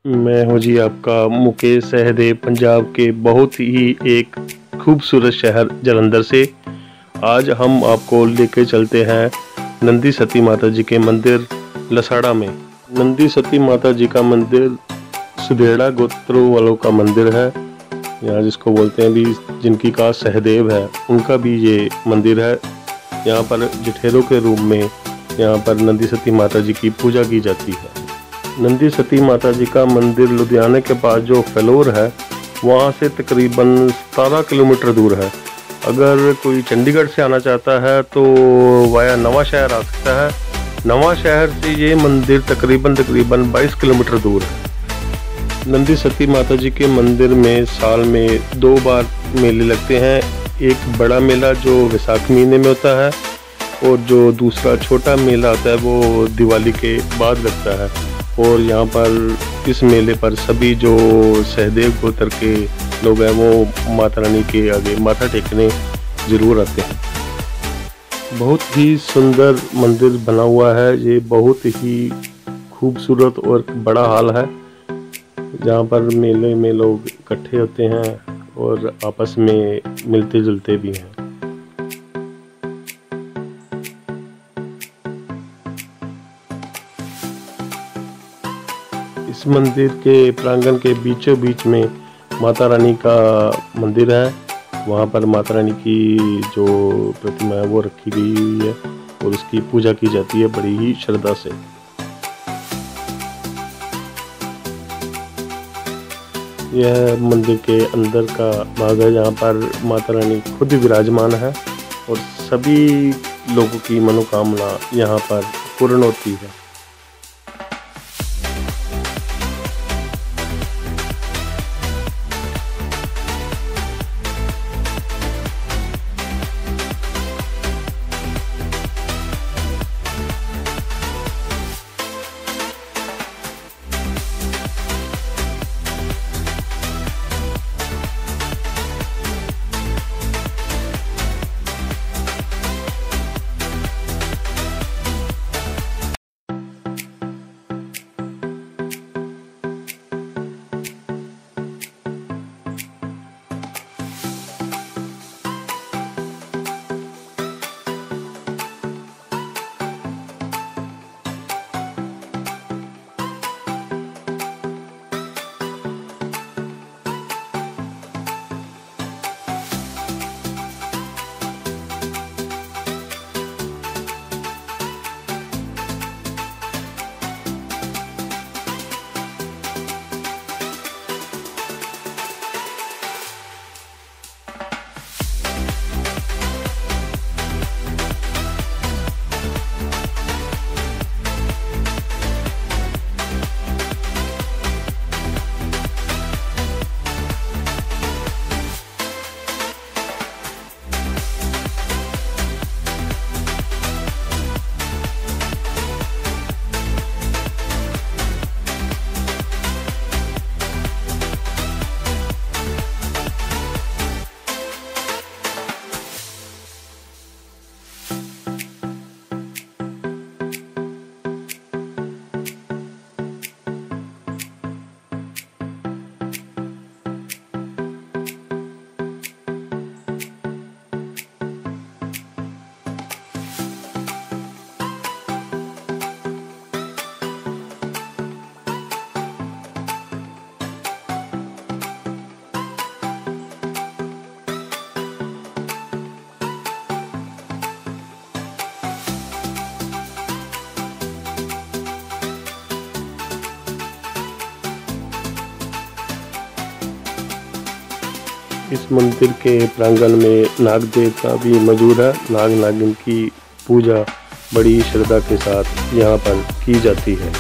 मैं हूँ जी आपका मुकेश सहदेव, पंजाब के बहुत ही एक खूबसूरत शहर जलंधर से। आज हम आपको लेके चलते हैं नंदी सती माता जी के मंदिर लसाड़ा में। नंदी सती माता जी का मंदिर सुदेड़ा गोत्रों वालों का मंदिर है, यहाँ जिसको बोलते हैं भी जिनकी कास्ट सहदेव है उनका भी ये मंदिर है। यहाँ पर जठेरों के रूप में यहाँ पर नंदी सती माता जी की पूजा की जाती है। नंदी सती माता जी का मंदिर लुधियाने के पास जो फ्लोर है वहाँ से तकरीबन 17 किलोमीटर दूर है। अगर कोई चंडीगढ़ से आना चाहता है तो वाया नवा शहर आ सकता है। नवा शहर से ये मंदिर तकरीबन 22 किलोमीटर दूर है। नंदी सती माता जी के मंदिर में साल में 2 बार मेले लगते हैं। एक बड़ा मेला जो वैसाख महीने में होता है और जो दूसरा छोटा मेला होता है वो दिवाली के बाद लगता है। और यहाँ पर इस मेले पर सभी जो सहदेव गोत्र के लोग हैं वो माता रानी के आगे माथा टेकने ज़रूर आते हैं। बहुत ही सुंदर मंदिर बना हुआ है, ये बहुत ही खूबसूरत और बड़ा हॉल है जहाँ पर मेले में लोग इकट्ठे होते हैं और आपस में मिलते जुलते भी हैं। इस मंदिर के प्रांगण के बीचों बीच में माता रानी का मंदिर है। वहाँ पर माता रानी की जो प्रतिमा है वो रखी गई हुई है और उसकी पूजा की जाती है बड़ी ही श्रद्धा से। यह मंदिर के अंदर का भाग है जहाँ पर माता रानी खुद विराजमान है और सभी लोगों की मनोकामना यहाँ पर पूर्ण होती है। इस मंदिर के प्रांगण में नाग देवता भी मौजूद है। नाग नागिन की पूजा बड़ी श्रद्धा के साथ यहाँ पर की जाती है।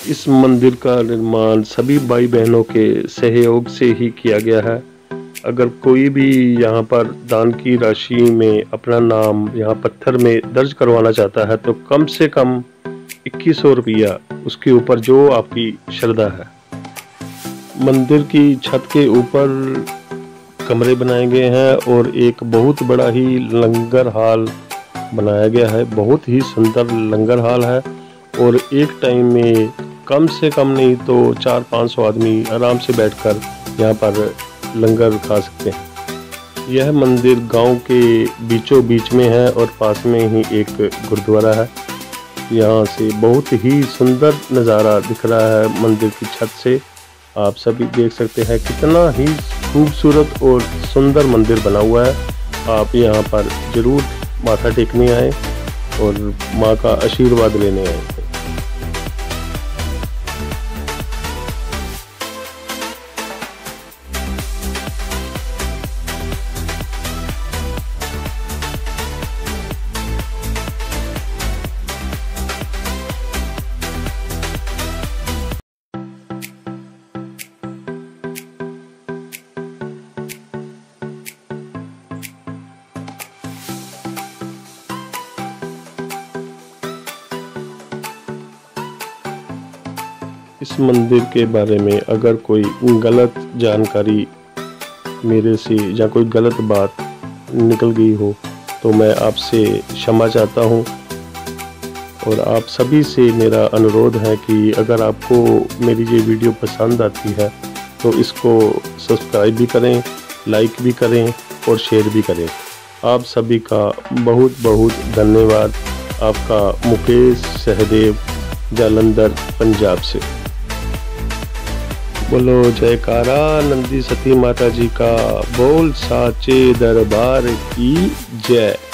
इस मंदिर का निर्माण सभी भाई बहनों के सहयोग से ही किया गया है। अगर कोई भी यहाँ पर दान की राशि में अपना नाम यहाँ पत्थर में दर्ज करवाना चाहता है तो कम से कम 2100 रुपया, उसके ऊपर जो आपकी श्रद्धा है। मंदिर की छत के ऊपर कमरे बनाए गए हैं और एक बहुत बड़ा ही लंगर हाल बनाया गया है। बहुत ही सुंदर लंगर हाल है और एक टाइम में कम से कम नहीं तो 400-500 आदमी आराम से बैठकर यहाँ पर लंगर खा सकते हैं। यह मंदिर गांव के बीचों बीच में है और पास में ही एक गुरुद्वारा है। यहाँ से बहुत ही सुंदर नज़ारा दिख रहा है मंदिर की छत से। आप सभी देख सकते हैं कितना ही खूबसूरत और सुंदर मंदिर बना हुआ है। आप यहाँ पर ज़रूर माथा टेकने आए और माँ का आशीर्वाद लेने आए। इस मंदिर के बारे में अगर कोई गलत जानकारी मेरे से या कोई गलत बात निकल गई हो तो मैं आपसे क्षमा चाहता हूँ। और आप सभी से मेरा अनुरोध है कि अगर आपको मेरी ये वीडियो पसंद आती है तो इसको सब्सक्राइब भी करें, लाइक भी करें और शेयर भी करें। आप सभी का बहुत बहुत धन्यवाद। आपका मुकेश सहदेव, जालंधर, पंजाब से। बोलो जयकारा नंदी सती माता जी का, बोल साचे दरबार की जय।